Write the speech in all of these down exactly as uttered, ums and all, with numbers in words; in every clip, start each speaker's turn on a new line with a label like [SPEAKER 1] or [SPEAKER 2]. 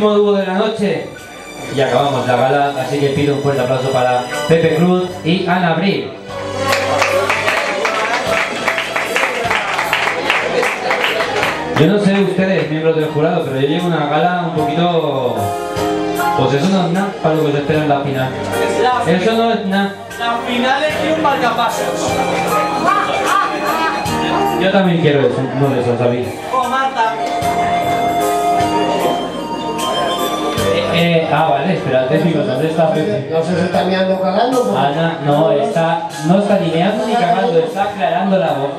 [SPEAKER 1] último dúo de la noche y acabamos la gala, así que pido un fuerte aplauso para Pepe Cruz y Ana Abril. Yo no sé ustedes, miembros del jurado, pero yo llevo una gala un poquito... Pues eso no es nada para lo que se espera en la final. Eso no es nada.
[SPEAKER 2] La final es que un marcapasos.
[SPEAKER 1] Yo también quiero eso, uno de esos, David.
[SPEAKER 2] Oh, Marta.
[SPEAKER 1] Eh, eh, ah, vale, espérate, digo, ¿dónde está Pepe?
[SPEAKER 3] No sé si está meando cagando. Porque...
[SPEAKER 1] Ana, no, está, no está ni meando ni cagando, está aclarando la voz.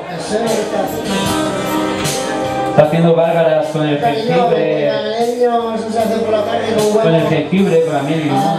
[SPEAKER 1] Está haciendo gárgaras con el jengibre. Con el jengibre, con la miel y limón.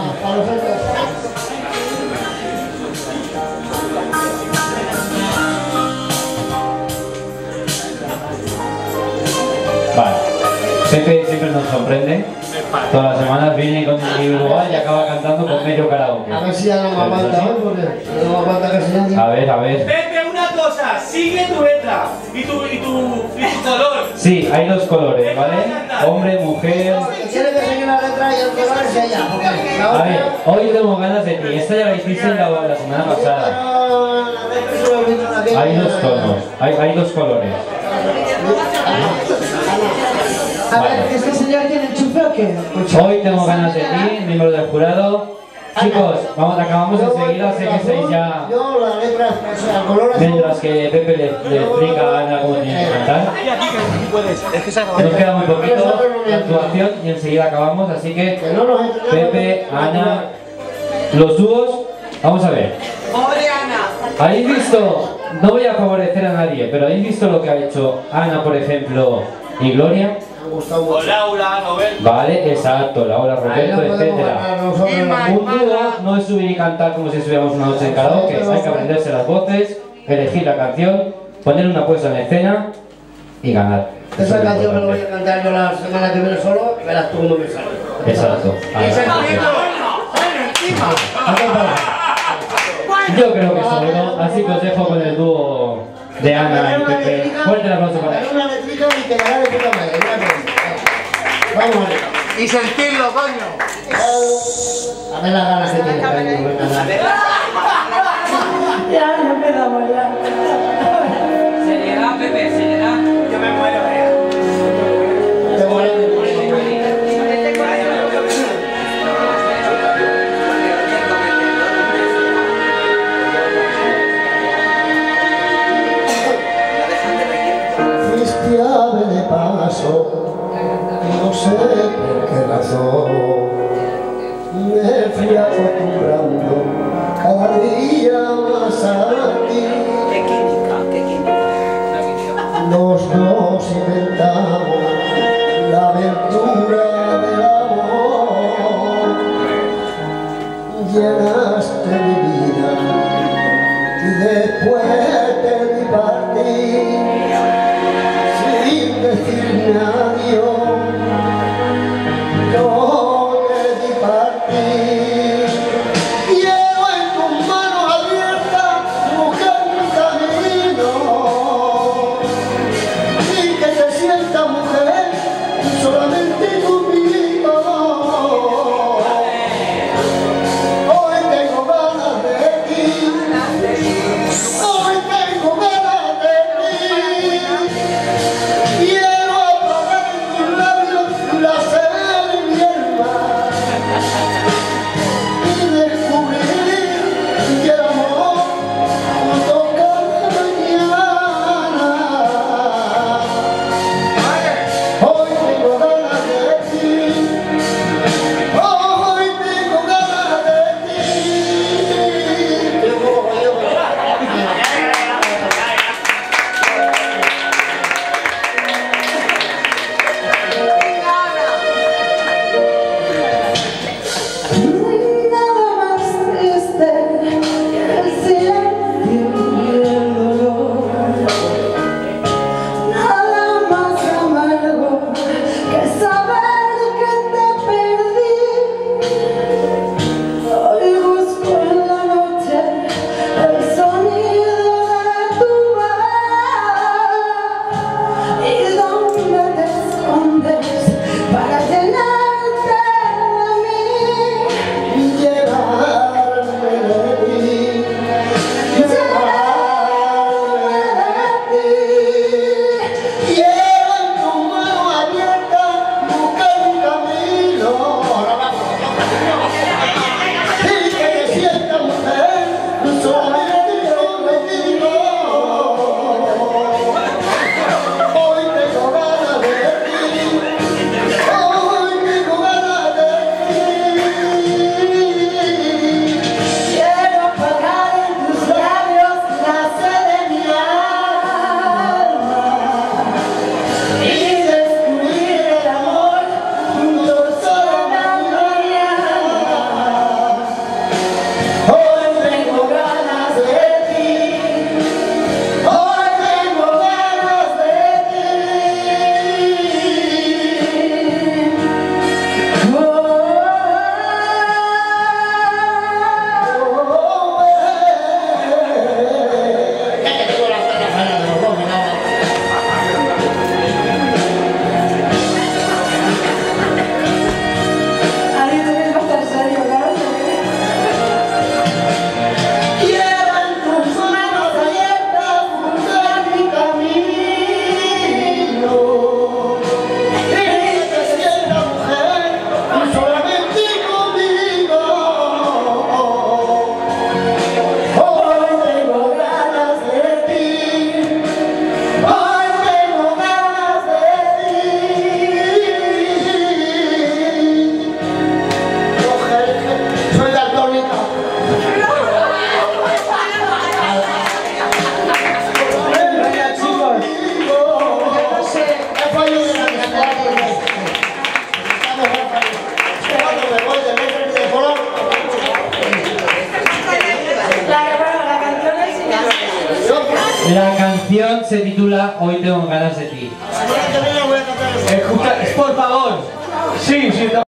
[SPEAKER 1] Vale. Pepe siempre nos sorprende. Todas las semanas viene con el individual y acaba cantando con medio karaoke.
[SPEAKER 3] A ver si ya no me aguanta hoy, porque no me aguanta que se llame.
[SPEAKER 1] A ver, a ver.
[SPEAKER 2] Pepe, una cosa, sigue tu letra y tu, y tu, y tu color.
[SPEAKER 1] Sí, hay dos colores, ¿vale? Hombre, mujer.
[SPEAKER 3] Tiene que seguir la letra y el color es ella. Porque la
[SPEAKER 1] A
[SPEAKER 3] otra...
[SPEAKER 1] ver, hoy tengo ganas de ti. Esta ya la hiciste la, la semana pasada. Hay dos tonos, hay, hay dos colores.
[SPEAKER 4] A ver, ¿este señor tiene enchufe o qué?
[SPEAKER 1] Hoy tengo ganas de ti, miembro del jurado. Chicos, vamos, acabamos enseguida, sé que estáis ya...
[SPEAKER 3] Yo la letra, o sea, el color es...
[SPEAKER 1] Mientras que Pepe le, le explica a Ana cómo tiene que cantar. Nos queda muy poquito la actuación y enseguida acabamos, así que Pepe, Ana, los dúos, vamos a ver.
[SPEAKER 2] Pobre Ana.
[SPEAKER 1] ¿Habéis visto? No voy a favorecer a nadie, pero ¿habéis visto lo que ha hecho Ana, por ejemplo, y Gloria?
[SPEAKER 2] O Laura, Nobel.
[SPEAKER 1] Vale, exacto, Laura, Roberto, etcétera. Un dúo no es subir y cantar como si estuviéramos una noche en karaoke. Hay que aprenderse las voces, elegir la canción, poner una puesta en escena y ganar.
[SPEAKER 3] Esa canción me la voy a cantar yo la semana que viene solo, verás tú cómo me sale.
[SPEAKER 1] Exacto.
[SPEAKER 3] Y ese encima.
[SPEAKER 1] Yo creo que seguro, así que os dejo con el dúo de Ana y Pepe. Fuerte el aplauso para él.
[SPEAKER 3] Una letrica y te dará de puta madre. Vamos a ver.
[SPEAKER 5] Y sentirlo, coño.
[SPEAKER 3] A ver las ganas que tiene, cariño.
[SPEAKER 4] Ya, ya empezamos ya.
[SPEAKER 2] Seriedad, Pepe, seriedad. Yo me muero, eh.
[SPEAKER 3] Te mueres. Fuiste ave de paso, no sé por qué razón, me fui acostumbrando cada día más a ti.
[SPEAKER 1] La canción se titula Hoy tengo ganas de ti.
[SPEAKER 3] La semana que viene voy a cantar.
[SPEAKER 2] Escucha, por favor. Sí, sí.